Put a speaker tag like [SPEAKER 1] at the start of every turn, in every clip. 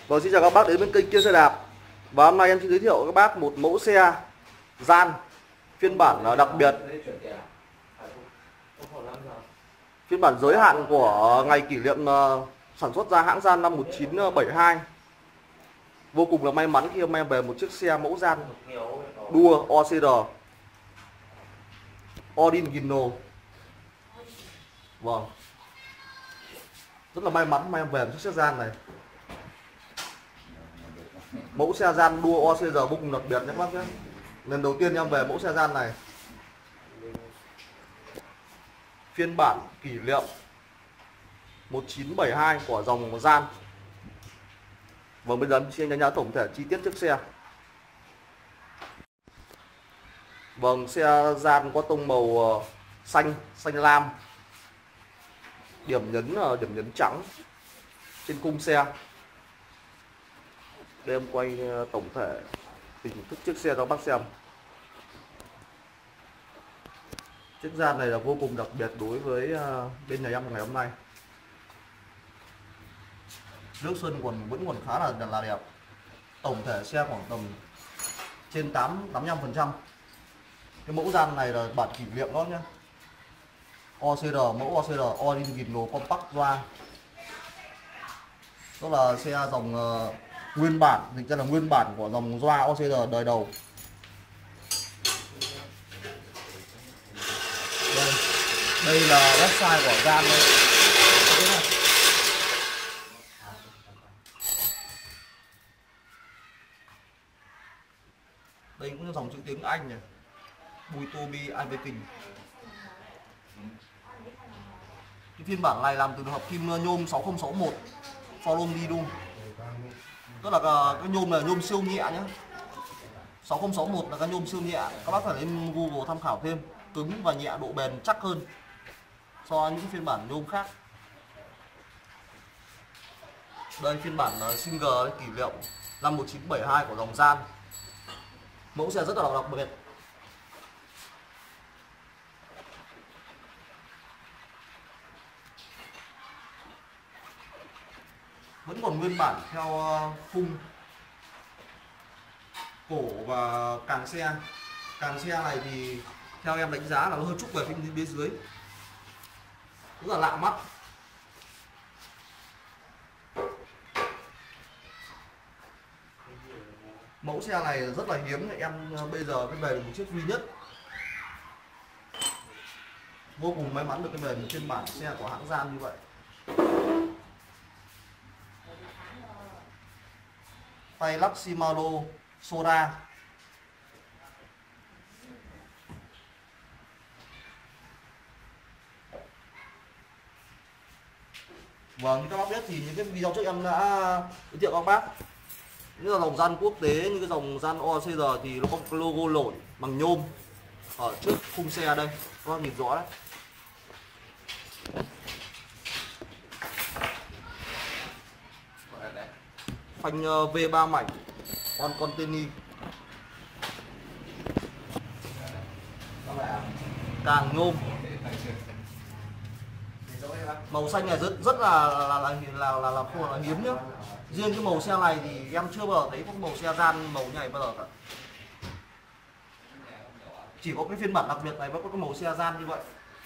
[SPEAKER 1] Vâng, xin chào các bác đến bên kênh Kia Xe Đạp. Và hôm nay em xin giới thiệu các bác một mẫu xe gian phiên bản đặc biệt, phiên bản giới hạn của ngày kỷ niệm sản xuất ra hãng gian năm 1972. Vô cùng là may mắn khi hôm nay về một chiếc xe mẫu gian đua OCR Original. Vâng, rất là may mắn hôm nay em về một chiếc xe gian này. Mẫu xe gian đua OCR vô cùng đặc biệt nhé các bác nhé. Lần đầu tiên em về mẫu xe gian này, phiên bản kỷ niệm 1972 của dòng gian. Và bây giờ em xin đánh giá tổng thể chi tiết chiếc xe. Vâng, xe gian có tông màu xanh lam, điểm nhấn trắng trên khung xe. Đây em quay tổng thể hình thức chiếc xe cho bác xem. Chiếc gian này là vô cùng đặc biệt đối với bên nhà em ngày hôm nay. Nước sơn vẫn còn khá là đẹp. Tổng thể xe khoảng tầm trên 85%. Cái mẫu gian này là bản kỷ niệm đó nhé. OCR, mẫu OCR Original Compact Ra. Đó là xe dòng nguyên bản, thực ra là nguyên bản của dòng Doa OCR đời đầu. Đây là website của gian đây. Đây cũng là dòng chữ tiếng Anh này. Bùi Tô Bi Ai Vê Kình. Cái phiên bản này làm từ hợp kim nhôm 6061 Forum đi luôn. Tức là cái nhôm này là nhôm siêu nhẹ nhé. 6061 là cái nhôm siêu nhẹ. Các bác phải lên Google tham khảo thêm. Cứng và nhẹ, độ bền chắc hơn so với những phiên bản nhôm khác. Đây phiên bản single kỷ niệm năm 1972 của dòng gian. Mẫu xe rất là đặc biệt. Vẫn còn nguyên bản theo khung cổ và càng xe. Càng xe này thì theo em đánh giá là nó hơi trúc về phía dưới, rất là lạ mắt. Mẫu xe này rất là hiếm, em bây giờ cái về được một chiếc duy nhất. Vô cùng may mắn được cái về một phiên bản xe của hãng gian như vậy. Tay lắc Shimano Soda. Vâng, như các bác biết thì những cái video trước em đã giới thiệu các bác, như là dòng gian quốc tế, như cái dòng gian OCR thì nó có cái logo nổi bằng nhôm ở trước khung xe đây, các bác nhìn rõ đấy. Phanh V3 mảnh on Contini. Càng nhôm. Màu xanh này rất là hiếm nhá. Riêng cái màu xe này thì em chưa bao giờ thấy có màu xe gian màu này bao giờ cả. Chỉ có cái phiên bản đặc biệt này mới có cái màu xe gian như vậy.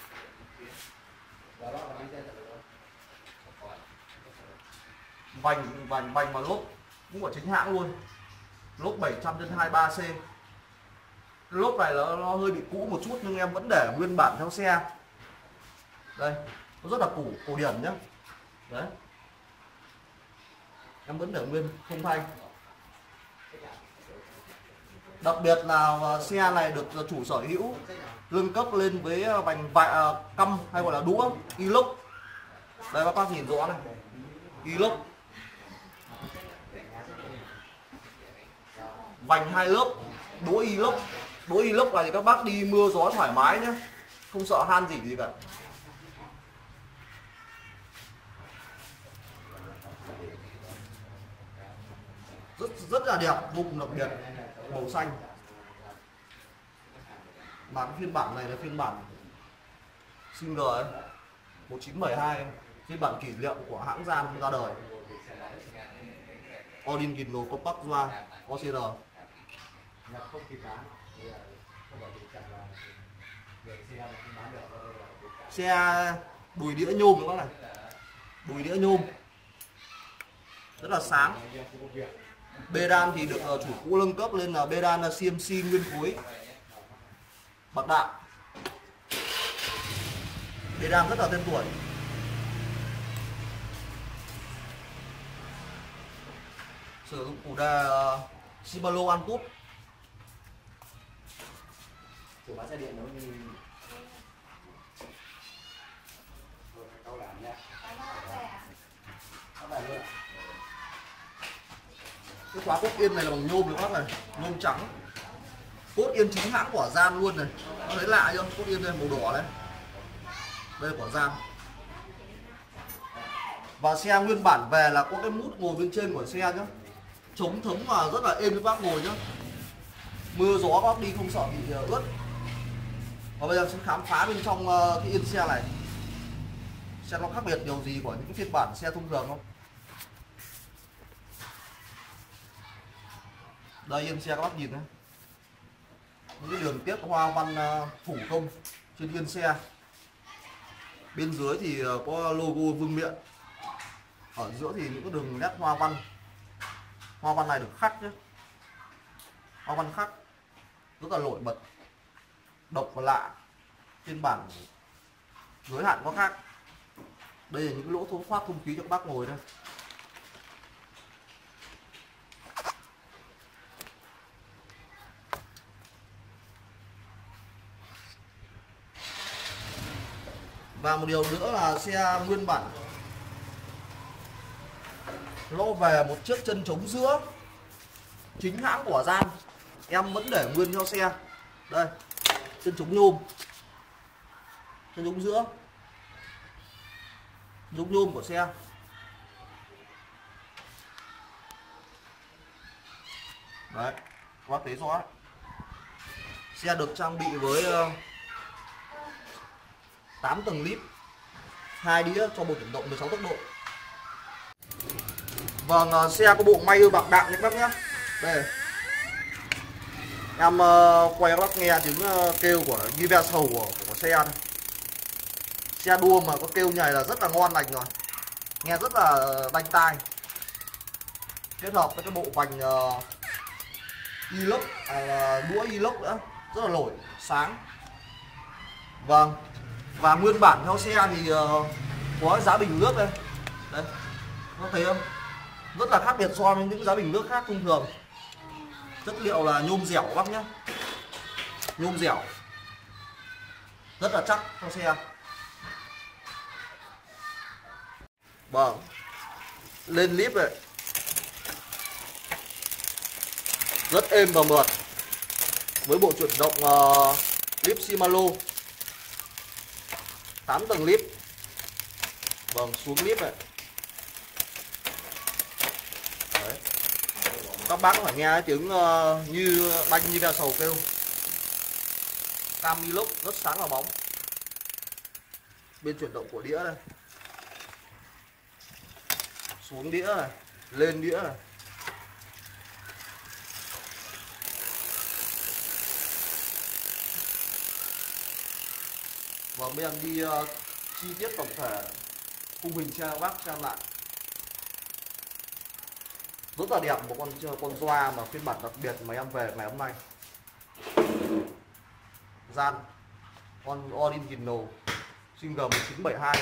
[SPEAKER 1] Vành và lốp cũng của chính hãng luôn. Lốp 700x23C. Lốp này nó hơi bị cũ một chút nhưng em vẫn để nguyên bản theo xe. Đây, nó rất là cổ điển nhá. Đấy. Em vẫn để nguyên không thay. Đặc biệt là xe này được chủ sở hữu nâng cấp lên với vành căm hay gọi là đũa inox. Đây các bác nhìn rõ này. Inox. Vành 2 lớp, đũa inox. Đũa inox này thì các bác đi mưa gió thoải mái nhé, không sợ han gì cả. Rất là đẹp, vô cùng đặc biệt, màu xanh. Mà cái phiên bản này là phiên bản single ấy, 1972, phiên bản kỷ niệm của hãng gian ra đời. Odin Kino Compact Doa OCR. Xe đùi đĩa nhôm các bác này, đùi đĩa nhôm rất là sáng. Bê đan thì được chủ cũ nâng cấp lên là bê đan CNC nguyên khối bạc đạn. Bê đan rất là tên tuổi. Sử dụng củ đề Shimano Antutu.
[SPEAKER 2] Chủ bán xe điện nó như câu đảm nha.
[SPEAKER 1] Cái khóa cốt yên này là bằng nhôm được bác này, nhôm trắng. Cốt yên chính hãng của Gian luôn này. Có thấy lạ chưa? Cốt yên này màu đỏ đấy. Đây là của Gian. Và xe nguyên bản về là có cái mút ngồi bên trên của xe nhá. Chống thấm và rất là êm với bác ngồi nhá. Mưa gió bác đi không sợ bị ướt. Và bây giờ sẽ khám phá bên trong cái yên xe này, xem nó khác biệt điều gì của những cái phiên bản xe thông thường không. Đây yên xe các bác nhìn nhé, những cái đường tiếp hoa văn thủ công trên yên xe. Bên dưới thì có logo Vương Miện, ở giữa thì những cái đường nét hoa văn. Hoa văn này được khắc nhé, hoa văn khắc rất là nổi bật, độc và lạ. Phiên bản giới hạn có khác. Đây là những cái lỗ thoát thoát không khí cho các bác ngồi đây. Và một điều nữa là xe nguyên bản nó về một chiếc chân chống giữa chính hãng của Gian. Em vẫn để nguyên cho xe. Đây, chân chống nhôm, chân chống giữa, chống nhôm của xe. Đấy, các bác thấy rõ. Xe được trang bị với 8 tầng lip, 2 đĩa cho bộ chuyển động 16 tốc độ. Vâng, xe có bộ may bạc đạn các bác nhé. Đây, em quay các bác nghe tiếng kêu của universal của xe này. Xe đua mà có kêu nhảy là rất là ngon lành rồi, nghe rất là đanh tai. Kết hợp với cái bộ vành inox, đũa inox nữa, rất là nổi sáng. Vâng, và nguyên bản theo xe thì có giá bình nước đây. Đây, có thấy không? Rất là khác biệt so với những giá bình nước khác thông thường. Chất liệu là nhôm dẻo các bác nhé, nhôm dẻo rất là chắc trong xe. Vâng, lên líp này rất êm và mượt với bộ chuyển động líp Shimano 8 tầng líp. Vâng, xuống líp này. Đấy. Các bác phải nghe tiếng như banh như ve sầu kêu. Cam inox rất sáng và bóng. Bên chuyển động của đĩa đây, xuống đĩa này, lên đĩa này. Vâng, bây giờ đi chi tiết tổng thể khung hình cho các bác xem lại. Rất là đẹp một con Doa mà phiên bản đặc biệt mà em về ngày hôm nay. Gian con Odin Kino sinh G1972.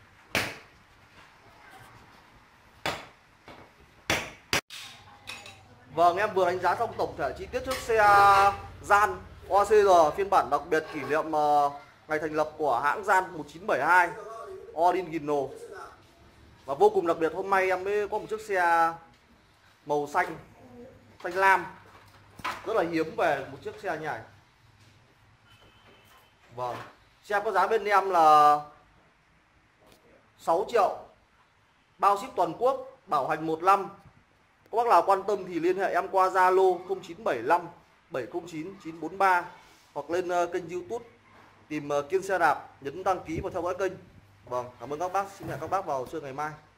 [SPEAKER 1] Vâng, em vừa đánh giá xong tổng thể chi tiết chiếc xe Gian OCR phiên bản đặc biệt kỷ niệm ngày thành lập của hãng Gian 1972 Odin Kino. Và vô cùng đặc biệt hôm nay em mới có một chiếc xe màu xanh, xanh lam, rất là hiếm về một chiếc xe như này. Vâng, xe có giá bên em là 6 triệu, bao ship toàn quốc, bảo hành 1 năm. Các bác nào quan tâm thì liên hệ em qua Zalo 0975 709 943 hoặc lên kênh YouTube tìm Kiên Xe Đạp, nhấn đăng ký và theo dõi kênh. Vâng, cảm ơn các bác, xin hẹn các bác vào trưa ngày mai.